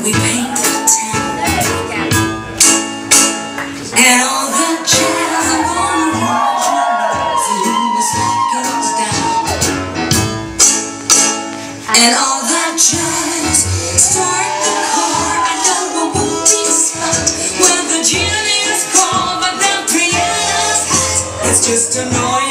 We paint the town, and all the jazz and the sun goes down, and all the jazz start the car. I know I won't be stopped when the genie is called, but the piano's hot. It's just annoying.